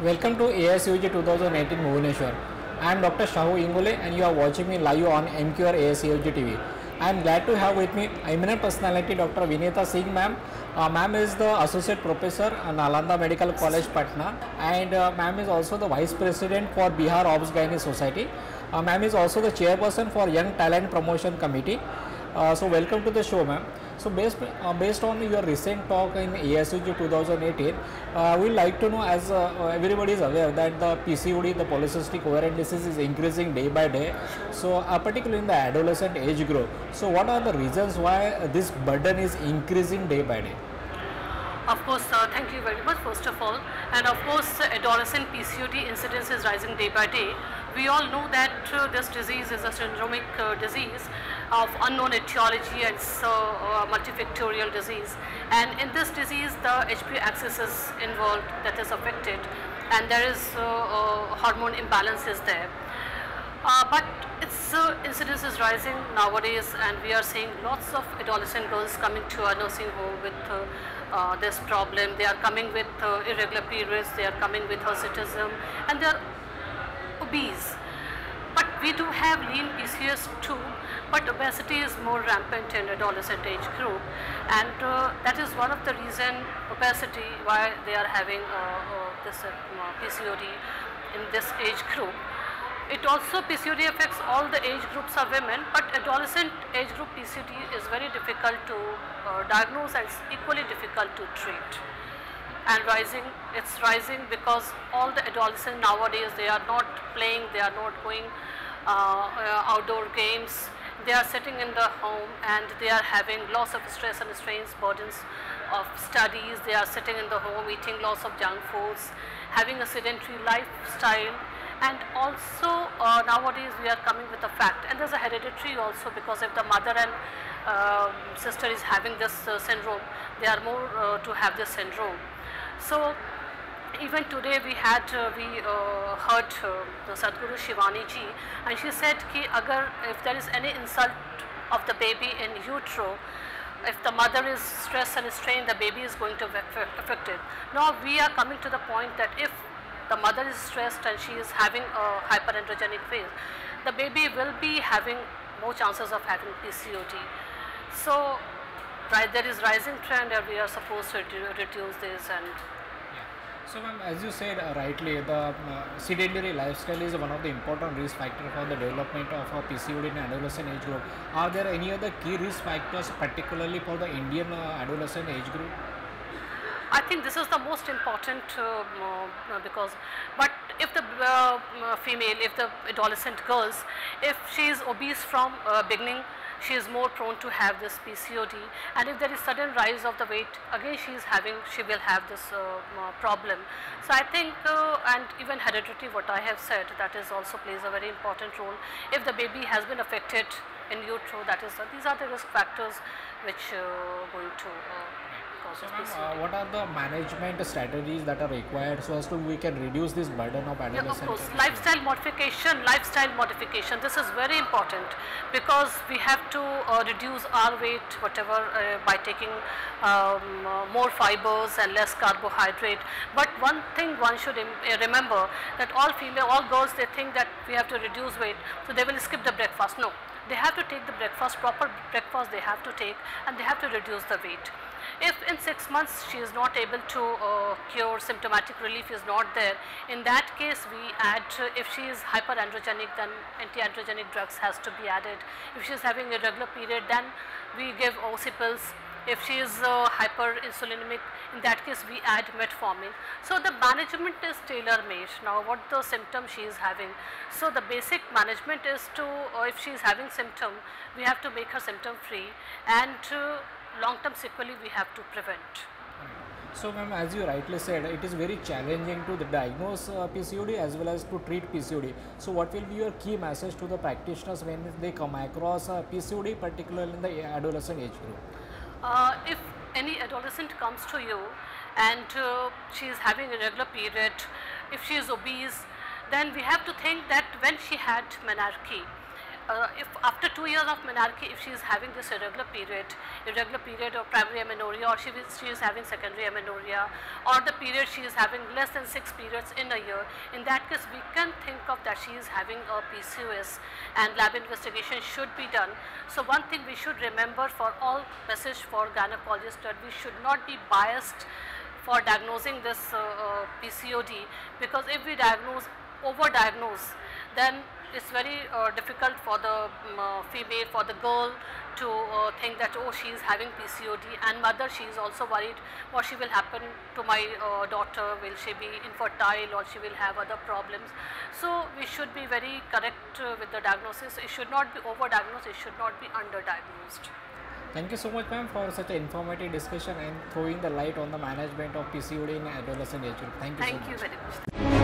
Welcome to ASUG 2018 Bhubaneswar. I am Dr. Shahu Ingole and you are watching me live on MQR ASUG TV. I am glad to have with me eminent personality Dr. Vineta Singh ma'am. Ma'am is the Associate Professor at Nalanda Medical College Patna, and ma'am is also the Vice President for Bihar Obs Gynae Society. Ma'am is also the Chairperson for Young Talent Promotion Committee. So welcome to the show ma'am. So based on your recent talk in ASUG 2018, we would like to know, as everybody is aware that the PCOD, the polycystic ovarian disease, is increasing day by day. So particularly in the adolescent age group. So what are the reasons why this burden is increasing day by day? Of course, thank you very much first of all, and of course adolescent PCOD incidence is rising day by day. We all know that this disease is a syndromic disease of unknown etiology, and it's a multifactorial disease, and in this disease the HPA axis is involved, that is affected, and there is hormone imbalance is there. But its incidence is rising nowadays, and we are seeing lots of adolescent girls coming to our nursing home with this problem. They are coming with irregular periods, they are coming with hirsutism, and they are obese. But we do have lean PCOS too, but obesity is more rampant in adolescent age group, and that is one of the reason obesity why they are having this PCOD in this age group. It also, PCOD affects all the age groups of women, but adolescent age group PCOD is very difficult to diagnose, and it's equally difficult to treat. And it's rising because all the adolescents nowadays, they are not playing, they are not going outdoor games, they are sitting in the home and they are having lots of stress and strains, burdens of studies. They are sitting in the home eating lots of junk foods, having a sedentary lifestyle. And also nowadays we are coming with a fact, and there's a hereditary also, because if the mother and sister is having this syndrome, they are more to have this syndrome. So even today we heard the Sadhguru Shivani ji, and she said ki if there is any insult of the baby in utero, if the mother is stressed and strained, the baby is going to be affected. Now we are coming to the point that if the mother is stressed and she is having a hyperandrogenic phase, the baby will be having more chances of having PCOD. So there is rising trend, and we are supposed to reduce this. And so ma'am, as you said rightly, the sedentary lifestyle is one of the important risk factors for the development of a PCOD in adolescent age group. Are there any other key risk factors particularly for the Indian adolescent age group? I think this is the most important but if the female, if the adolescent girls, if she is obese from beginning, she is more prone to have this PCOD, and if there is sudden rise of the weight, again she will have this problem. So I think, and even hereditary, what I have said, that is also plays a very important role. If the baby has been affected in utero, that is these are the risk factors which going to so what are the management strategies that are required so as to we can reduce this burden of adolescent? Yeah, of course, lifestyle modification, this is very important, because we have to reduce our weight whatever by taking more fibers and less carbohydrate. But one thing one should remember, that all girls, they think that we have to reduce weight, so they will skip the breakfast. No, they have to take the breakfast, proper breakfast they have to take, and they have to reduce the weight. If in 6 months she is not able to cure, symptomatic relief is not there, in that case we add, if she is hyperandrogenic, then anti-androgenic drugs has to be added. If she is having irregular period, then we give OC pills. If she is hyperinsulinemic, in that case we add metformin. So the management is tailor-made. Now what the symptom she is having, so the basic management is to, if she is having symptom, we have to make her symptom free, and long-term sequelae we have to prevent. So ma'am, as you rightly said, it is very challenging to diagnose PCOD as well as to treat PCOD. So what will be your key message to the practitioners when they come across PCOD, particularly in the adolescent age group? If any adolescent comes to you and she is having a irregular period, if she is obese, then we have to think that when she had menarche, if after 2 years of menarche, if she is having this irregular period of primary amenorrhea, or she is having secondary amenorrhea, or the period she is having less than 6 periods in a year, in that case we can think of that she is having a PCOS and lab investigation should be done. So one thing we should remember for all message for gynecologists, that we should not be biased for diagnosing this PCOD, because if we overdiagnose, then it's very difficult for the female, for the girl to think that, oh, she is having PCOD, and mother, she is also worried what she will happen to my daughter, will she be infertile or she will have other problems. So we should be very correct with the diagnosis. It should not be overdiagnosed, it should not be underdiagnosed. Thank you so much, ma'am, for such an informative discussion and throwing the light on the management of PCOD in adolescent age group. Thank you so much. Thank you very much.